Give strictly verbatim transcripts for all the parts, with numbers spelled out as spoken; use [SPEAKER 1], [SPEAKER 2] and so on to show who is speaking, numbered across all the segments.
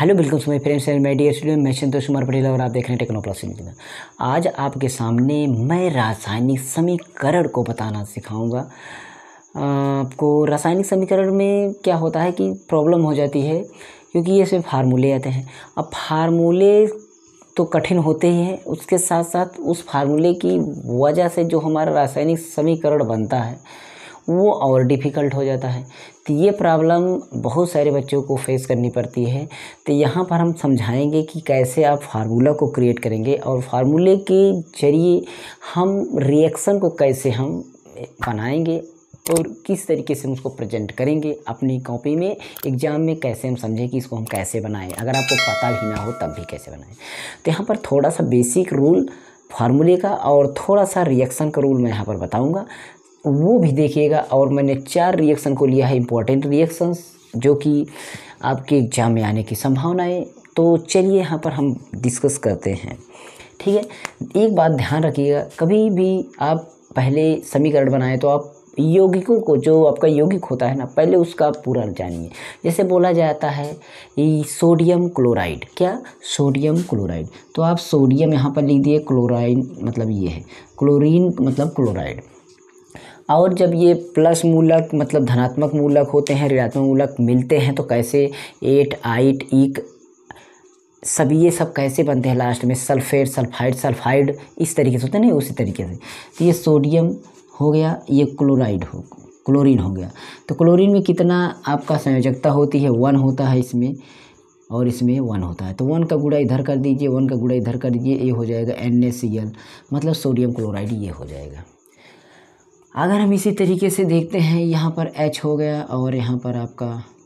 [SPEAKER 1] Hello बिल्कुल my friends and my dear student, मैं संतोष कुमार पटेल और आप देख रहे हैं टेक्नो प्लस इंजीनियर। आज आपके सामने मैं रासायनिक समीकरण को बताना सिखाऊंगा। आपको रासायनिक समीकरण में क्या होता है कि प्रॉब्लम हो जाती है, क्योंकि ये सिर्फ फार्मूले आते हैं। अब फार्मूले तो कठिन होते ही हैं, उसके साथ साथ उस फार्मूले की वजह से जो हमारा रासायनिक समीकरण बनता है वो और डिफ़िकल्ट हो जाता है। तो ये प्रॉब्लम बहुत सारे बच्चों को फेस करनी पड़ती है। तो यहाँ पर हम समझाएंगे कि कैसे आप फार्मूला को क्रिएट करेंगे और फार्मूले के जरिए हम रिएक्शन को कैसे हम बनाएंगे और किस तरीके से हम उसको प्रेजेंट करेंगे अपनी कॉपी में, एग्ज़ाम में कैसे हम समझें कि इसको हम कैसे बनाएं, अगर आपको पता भी ना हो तब भी कैसे बनाएं। तो यहाँ पर थोड़ा सा बेसिक रूल फार्मूले का और थोड़ा सा रिएक्शन का रूल मैं यहाँ पर बताऊँगा, वो भी देखिएगा। और मैंने चार रिएक्शन को लिया है, इम्पोर्टेंट रिएक्शंस, जो कि आपके एग्जाम में आने की संभावना है। तो चलिए यहाँ पर हम डिस्कस करते हैं, ठीक है। एक बात ध्यान रखिएगा, कभी भी आप पहले समीकरण बनाएं तो आप यौगिकों को, जो आपका यौगिक होता है ना, पहले उसका पूरा जानिए। जैसे बोला जाता है ये सोडियम क्लोराइड, क्या सोडियम क्लोराइड, तो आप सोडियम यहाँ पर लिख दिए, क्लोराइड मतलब ये है, क्लोरीन मतलब क्लोराइड। और जब ये प्लस मूलक मतलब धनात्मक मूलक होते हैं, ऋणात्मक मूलक मिलते हैं तो कैसे एट आइट इक सब ये सब कैसे बनते हैं लास्ट में, सल्फेट सल्फाइड सल्फाइड इस तरीके से होते हैं, नहीं उसी तरीके से। तो ये सोडियम हो गया, ये क्लोराइड हो क्लोरीन हो गया। तो क्लोरीन में कितना आपका संयोजकता होती है, वन होता है इसमें और इसमें वन होता है। तो वन का गुणा इधर कर दीजिए, वन का गुणा इधर कर दीजिए, ये हो जाएगा एन ए सी एल मतलब सोडियम क्लोराइड, ये हो जाएगा। अगर हम इसी तरीके से देखते हैं, यहाँ पर H हो गया और यहाँ पर आपका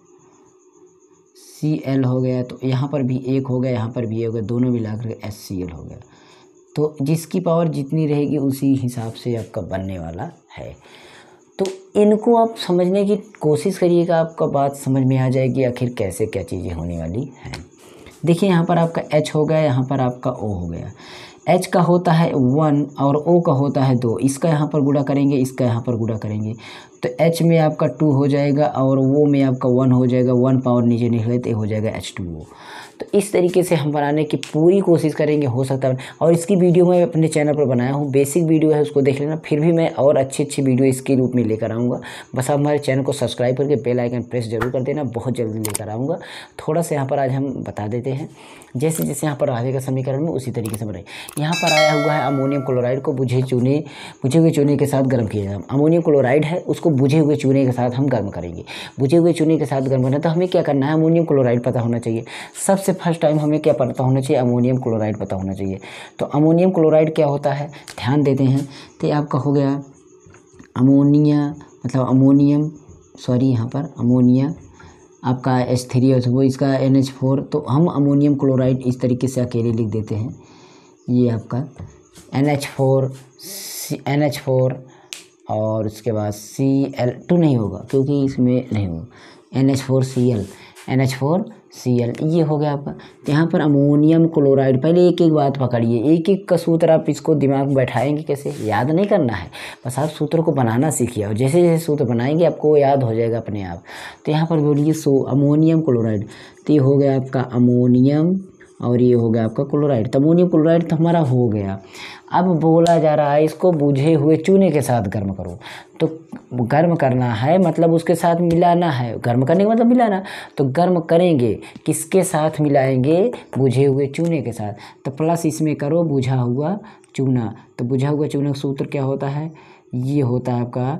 [SPEAKER 1] सी एल हो गया, तो यहाँ पर भी एक हो गया, यहाँ पर भी एक हो गया, दोनों मिलाकर एस सी एल हो गया। तो जिसकी पावर जितनी रहेगी उसी हिसाब से आपका बनने वाला है। तो इनको आप समझने की कोशिश करिएगा, आपका बात समझ में आ जाएगी आखिर कैसे क्या चीज़ें होने वाली हैं। देखिए यहाँ पर आपका H हो गया, यहाँ पर आपका O हो गया। H का होता है वन और O का होता है दो, इसका यहाँ पर गुणा करेंगे, इसका यहाँ पर गुणा करेंगे, तो H में आपका टू हो जाएगा और वो में आपका वन हो जाएगा, वन पावर नीचे निकले तो हो जाएगा एच टू ओ। तो इस तरीके से हम बनाने की पूरी कोशिश करेंगे, हो सकता है। और इसकी वीडियो मैं अपने चैनल पर बनाया हूँ, बेसिक वीडियो है, उसको देख लेना। फिर भी मैं और अच्छी अच्छी वीडियो इसके रूप में लेकर आऊँगा। बस आप हमारे चैनल को सब्सक्राइब करके बेल आइकन प्रेस जरूर कर देना, बहुत जल्दी लेकर आऊँगा। थोड़ा सा यहाँ पर आज हम बता देते हैं, जैसे जैसे यहाँ पर आएगा समीकरण में उसी तरीके से बनाए। यहाँ पर आया हुआ है अमोनियम क्लोराइड को बुझे चूने बुझे हुए चूने के साथ गर्म किया जाए। अमोनियम क्लोराइड है, उसको बुझे हुए चूने के साथ हम गर्म करेंगे। बुझे हुए चूने के साथ गर्म करना, तो हमें क्या करना है, अमोनियम क्लोराइड पता होना चाहिए। सबसे फर्स्ट टाइम हमें क्या पता होना चाहिए, अमोनियम क्लोराइड पता होना चाहिए। तो अमोनियम क्लोराइड क्या होता है, ध्यान देते हैं। तो आपका हो गया अमोनिया मतलब अमोनियम सॉरी यहाँ पर अमोनिया आपका एच थ्री है, वो इसका एन एच फोर। तो हम अमोनियम क्लोराइड इस तरीके से अकेले लिख देते हैं, ये आपका N H four N H four और उसके बाद सी एल टू नहीं होगा क्योंकि इसमें नहीं होगा, N H four C L N H four C L ये हो गया आपका। तो यहाँ पर अमोनियम क्लोराइड, पहले एक एक बात पकड़िए, एक एक का सूत्र आप इसको दिमाग में बैठाएंगे कैसे, याद नहीं करना है, बस आप सूत्र को बनाना सीखिए और जैसे जैसे सूत्र बनाएंगे आपको याद हो जाएगा अपने आप। तो यहाँ पर बोलिए सो अमोनियम क्लोराइड, तो ये हो गया आपका अमोनियम और ये हो गया आपका क्लोराइड। तो अमोनियम क्लोराइड तो हमारा हो गया। अब बोला जा रहा है इसको बुझे हुए चूने के साथ गर्म करो। तो गर्म करना है मतलब उसके साथ मिलाना है, गर्म करने का मतलब मिलाना। तो गर्म करेंगे किसके साथ, मिलाएंगे बुझे हुए चूने के साथ। तो प्लस इसमें करो बुझा हुआ चूना। तो बुझा हुआ चूना का सूत्र क्या होता है, ये होता है आपका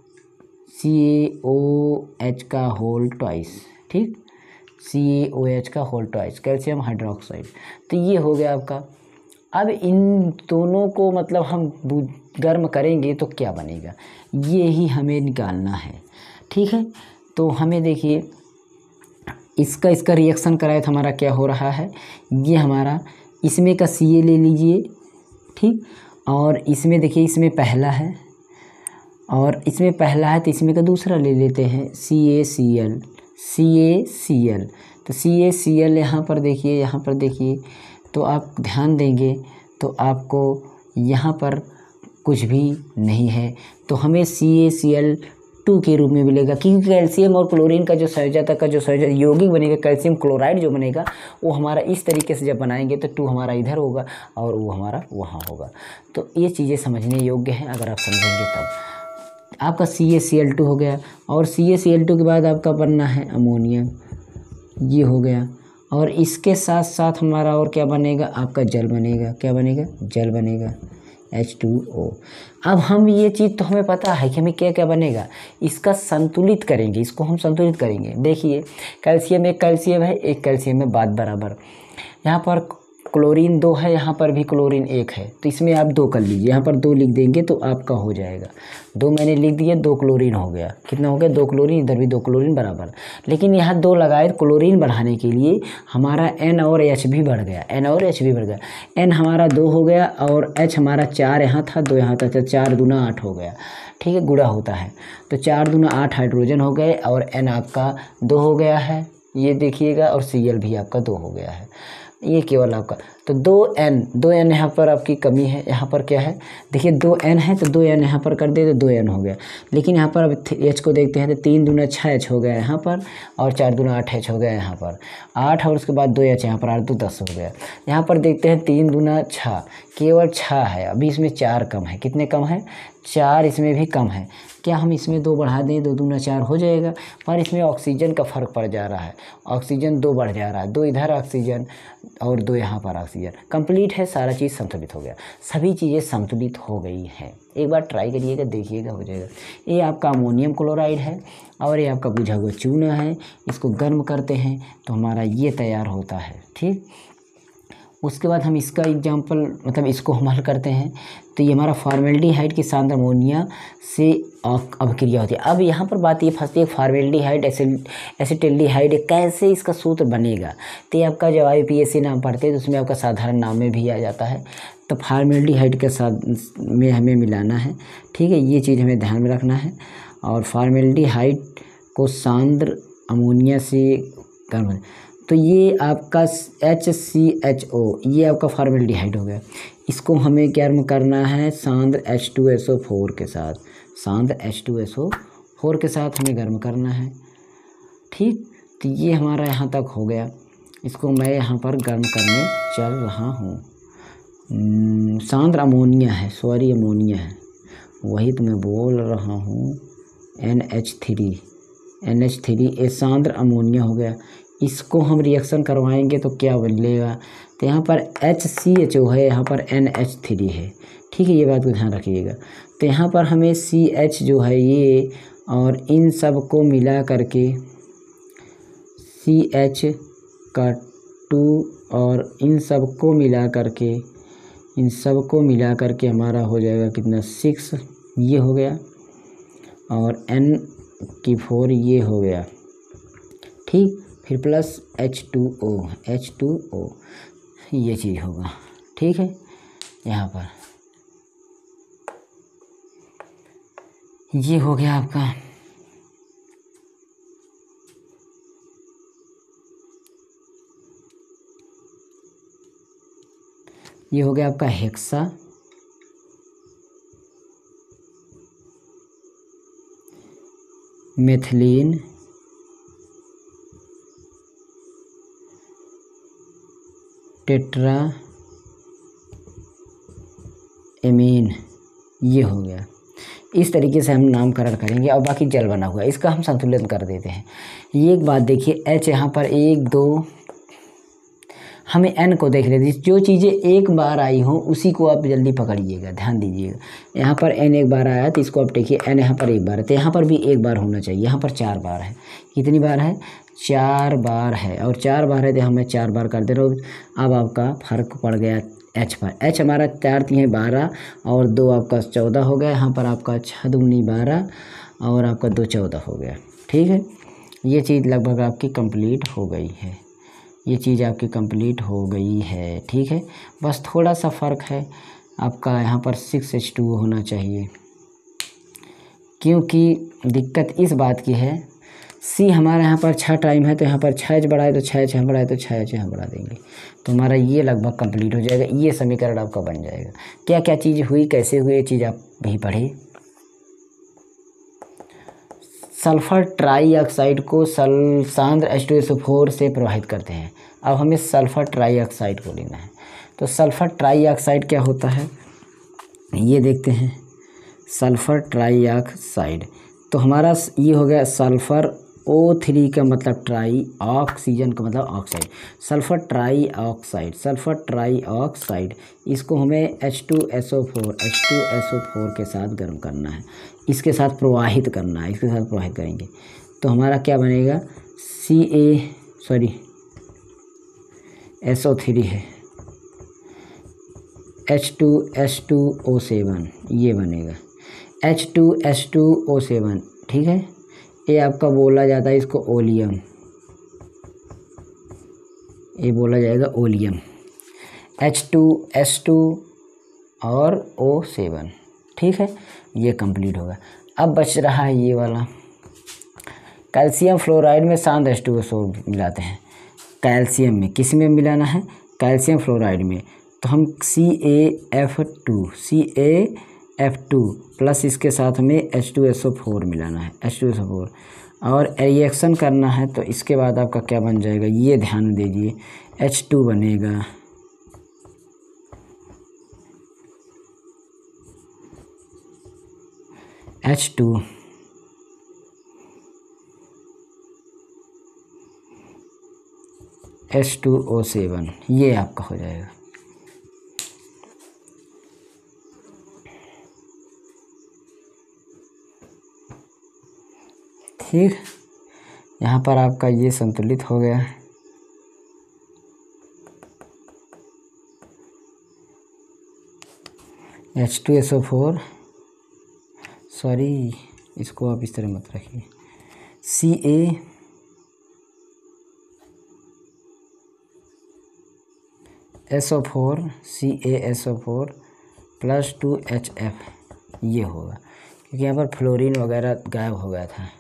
[SPEAKER 1] सी ए ओ एच का होल ट्वाइस, ठीक, सी ए ओ एच का होल ट्वाइस, कैल्शियम हाइड्रोक्साइड। तो ये हो गया आपका। अब इन दोनों को मतलब हम गर्म करेंगे तो क्या बनेगा, ये ही हमें निकालना है, ठीक है। तो हमें देखिए इसका इसका रिएक्शन कराए तो हमारा क्या हो रहा है, ये हमारा इसमें का सी ए ले लीजिए, ठीक, और इसमें देखिए इसमें पहला है और इसमें पहला है तो इसमें का दूसरा ले लेते हैं, सी ए सी एल सी ए सी एल। तो सी ए सी एल यहाँ पर देखिए, यहाँ पर देखिए, तो आप ध्यान देंगे तो आपको यहाँ पर कुछ भी नहीं है। तो हमें सी ए सी एल टू के रूप में मिलेगा, क्योंकि कैल्शियम और क्लोरीन का जो संयोजक का जो संयोजक यौगिक बनेगा, कैल्शियम क्लोराइड जो बनेगा वो हमारा इस तरीके से जब बनाएंगे तो टू हमारा इधर होगा और वो हमारा वहाँ होगा। तो ये चीज़ें समझने योग्य हैं, अगर आप समझेंगे तब। आपका सी ए सी एल टू हो गया, और सी ए सी एल टू के बाद आपका बनना है अमोनिया, ये हो गया। और इसके साथ साथ हमारा और क्या बनेगा, आपका जल बनेगा। क्या बनेगा, जल बनेगा, एच टू ओ। अब हम ये चीज़ तो हमें पता है कि हमें क्या क्या बनेगा, इसका संतुलित करेंगे, इसको हम संतुलित करेंगे। देखिए कैल्शियम, एक कैल्शियम है, एक कैल्शियम है, बात बराबर। यहाँ पर क्लोरीन दो है, यहाँ पर भी क्लोरीन एक है, तो इसमें आप दो कर लीजिए, यहाँ पर दो लिख देंगे तो आपका हो जाएगा। दो मैंने लिख दिया, दो क्लोरीन हो गया। कितना हो गया, दो क्लोरीन, इधर भी दो क्लोरीन बराबर। लेकिन यहाँ दो लगाए क्लोरीन बढ़ाने के लिए हमारा एन और एच भी बढ़ गया, एन और एच भी बढ़ गया। एन हमारा दो हो गया और एच हमारा चार यहाँ था, दो यहाँ था, तो चार दूना आठ हो गया। ठीक है, गुणा होता है तो चार दूना आठ हाइड्रोजन हो गए और एन आपका दो हो गया है, ये देखिएगा, और सी एल भी आपका दो हो गया है। ये केवल आपका तो दो एन, दो एन यहाँ पर आपकी कमी है। यहाँ पर क्या है, देखिए दो एन है तो दो एन यहाँ पर कर दे तो दो एन हो गया। लेकिन यहाँ पर अब एच को देखते हैं तो तीन दूना छः एच हो गया यहाँ पर, और चार दूना आठ एच हो गया यहाँ पर, आठ, और उसके बाद दो एच यहाँ पर, आठ दो दस हो गया। यहाँ पर देखते हैं तीन दूना छः, केवल छः है, अभी इसमें चार कम है। कितने कम है, चार इसमें भी कम है। क्या हम इसमें दो बढ़ा दें, दो दूना चार हो जाएगा, पर इसमें ऑक्सीजन का फ़र्क पड़ जा रहा है, ऑक्सीजन दो बढ़ जा रहा है, दो इधर ऑक्सीजन और दो यहाँ पर ऑक्सीजन। कंप्लीट है, सारा चीज़ संतुलित हो गया, सभी चीज़ें संतुलित हो गई हैं। एक बार ट्राई करिएगा, देखिएगा, हो जाएगा। ये आपका अमोनियम क्लोराइड है और ये आपका बुझा हुआ चूना है। इसको गर्म करते हैं तो हमारा ये तैयार होता है। ठीक, उसके बाद हम इसका एग्जाम्पल मतलब इसको हम हल करते हैं तो ये हमारा फॉर्मेल्डिहाइड की सांद्र अमोनिया से अभिक्रिया होती है। अब यहाँ पर बात ये फंसती है, फॉर्मेल्डिहाइड एसिटिल्डिहाइड कैसे इसका सूत्र बनेगा। तो ये आपका जब आई पी एस सी नाम पढ़ते हैं तो उसमें आपका साधारण नाम में भी आ जाता है। तो फॉर्मेल्डिहाइड के साथ में हमें मिलाना है। ठीक है, ये चीज़ हमें ध्यान में रखना है। और फॉर्मेल्डिहाइड को सांद्र अमोनिया से गर्म, तो ये आपका एच सी एच ओ, ये आपका फॉर्मेल्डिहाइड हो गया। इसको हमें गर्म करना है सांद्र H two S O four के साथ, सांद्र H two S O four के साथ हमें गर्म करना है। ठीक, तो ये हमारा यहाँ तक हो गया। इसको मैं यहाँ पर गर्म करने चल रहा हूँ। सांद्र अमोनिया है, सॉरी अमोनिया है, वही तो मैं बोल रहा हूँ। N H three, N H three ए सांद्र अमोनिया हो गया। इसको हम रिएक्शन करवाएंगे तो क्या बनेगा, तो यहाँ पर एच सी एच ओ है, यहाँ पर एन एच थ्री है। ठीक है, ये बात को ध्यान रखिएगा। तो यहाँ पर हमें सी एच जो है ये, और इन सब को मिला करके सी एच का टू, और इन सब को मिला करके इन सब को मिला करके हमारा हो जाएगा कितना, सिक्स, ये हो गया, और एन की फोर ये हो गया। ठीक, फिर plus H two O, H two O, ये चीज़ होगा। ठीक है, यहाँ पर ये हो गया आपका। ये हो गया आपका हेक्सा, मेथिलीन, टेट्रा एमीन, ये हो गया। इस तरीके से हम नामकरण करेंगे। और बाकी जल बना हुआ है, इसका हम संतुलन कर देते हैं। ये एक बात देखिए, एच यहाँ पर एक दो, हमें एन को देख लेते हैं। जो चीज़ें एक बार आई हो उसी को आप जल्दी पकड़िएगा, ध्यान दीजिएगा। यहाँ पर एन एक बार आया तो इसको आप देखिए, एन यहाँ पर एक बार है तो यहाँ पर भी एक बार होना चाहिए। यहाँ पर चार बार है, कितनी बार है, चार बार है, और चार बार है तो हमें चार बार कर दे रहे हो। अब आपका फर्क पड़ गया एच पर। एच हमारा चार तीन बारह और दो आपका चौदह हो गया। यहाँ पर आपका छः दूनी बारह और आपका दो चौदह हो गया। ठीक है, ये चीज़ लगभग आपकी कंप्लीट हो गई है। ये चीज़ आपकी कंप्लीट हो गई है। ठीक है, बस थोड़ा सा फ़र्क है आपका, यहाँ पर सिक्स एच टू होना चाहिए, क्योंकि दिक्कत इस बात की है, सी हमारा यहाँ पर छः टाइम है तो यहाँ पर छः एच बढ़ाए तो छः एच यहाँ बढ़ाए तो छः एच यहाँ बढ़ा देंगे तो हमारा ये लगभग कंप्लीट हो जाएगा। ये समीकरण आपका बन जाएगा। क्या क्या चीज़ हुई, कैसे हुई, ये चीज़ आप भी पढ़े। सल्फर ट्राई ऑक्साइड को सल सांद्र H two S O four से प्रवाहित करते हैं। अब हमें सल्फर ट्राई ऑक्साइड को लेना है। तो सल्फर ट्राई ऑक्साइड क्या होता है ये देखते हैं। सल्फर ट्राई ऑक्साइड तो हमारा ये हो गया सल्फर ओ थ्री का मतलब ट्राई, ऑक्सीजन का मतलब oxide, sulphur trioxide, sulphur trioxide इसको हमें H two S O four H two S O four के साथ गर्म करना है, इसके साथ प्रवाहित करना है, इसके साथ प्रवाहित करेंगे तो हमारा क्या बनेगा C A sorry S O three है H two S two O seven ये बनेगा H two S two O seven ठीक है। ये आपका बोला जाता है इसको ओलियम, ये बोला जाएगा oleum H two S two और ओ सेवन ठीक है। ये कंप्लीट होगा। अब बच रहा है ये वाला कैल्शियम फ्लोराइड में सांद्र एच टू एस ओ मिलाते हैं। कैल्शियम में किस में मिलाना है कैल्शियम फ्लोराइड में तो हम C A F two C A F two plus इसके साथ में H two S O four मिलाना है H two S O four और रिएक्शन करना है तो इसके बाद आपका क्या बन जाएगा ये ध्यान दीजिए एच टू बनेगा H two H two O seven ये आपका हो जाएगा। ठीक यहाँ पर आपका ये संतुलित हो गया है। H two S O four sorry इसको आप इस तरह मत रखिए C A S O four C A S O four plus two H F ये होगा क्योंकि यहाँ पर फ्लोरीन वगैरह गायब हो गया था।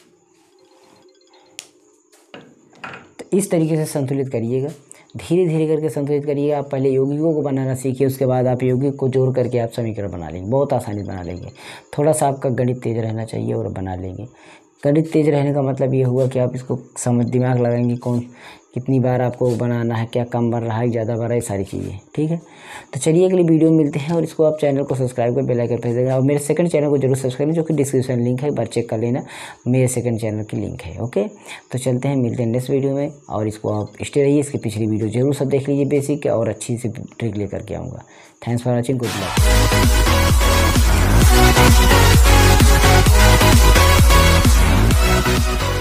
[SPEAKER 1] तो इस तरीके से संतुलित करिएगा, धीरे धीरे करके संतुलित करिएगा। आप पहले यौगिकों को बनाना सीखिए, उसके बाद आप यौगिक को जोड़ करके आप समीकरण बना लेंगे, बहुत आसानी बना लेंगे। थोड़ा सा आपका गणित तेज रहना चाहिए और बना लेंगे। गणित तेज रहने का मतलब ये हुआ कि आप इसको समझ दिमाग लगाएंगे कौन कितनी बार आपको बनाना है, क्या कम बन रहा है ज़्यादा बन रहा है, सारी चीज़ें ठीक है। तो चलिए अगली वीडियो में मिलते हैं और इसको आप चैनल को सब्सक्राइब कर बेल आइकन प्रेस देगा और मेरे सेकंड चैनल को जरूर सब्सक्राइब जो कि डिस्क्रिप्शन लिंक है, एक बार चेक कर लेना, मेरे सेकंड चैनल की लिंक है। ओके तो चलते हैं, मिलते हैं नेक्स्ट वीडियो में और इसको आप स्टे रहिए, इसकी पिछली वीडियो जरूर सब देख लीजिए बेसिक और अच्छी सी ट्रिक लेकर के आऊँगा। Thanks for watching, good luck.